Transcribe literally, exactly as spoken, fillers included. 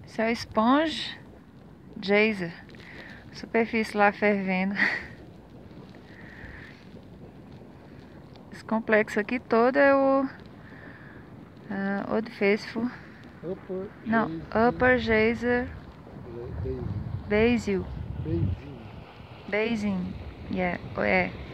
Isso é o Sponge Geyser. Superfície lá fervendo. Esse complexo aqui todo é o uh, Old Faithful. Upper Não, Geyser. Upper Geyser Basin. Basin. Basin. Basin. Yeah, é.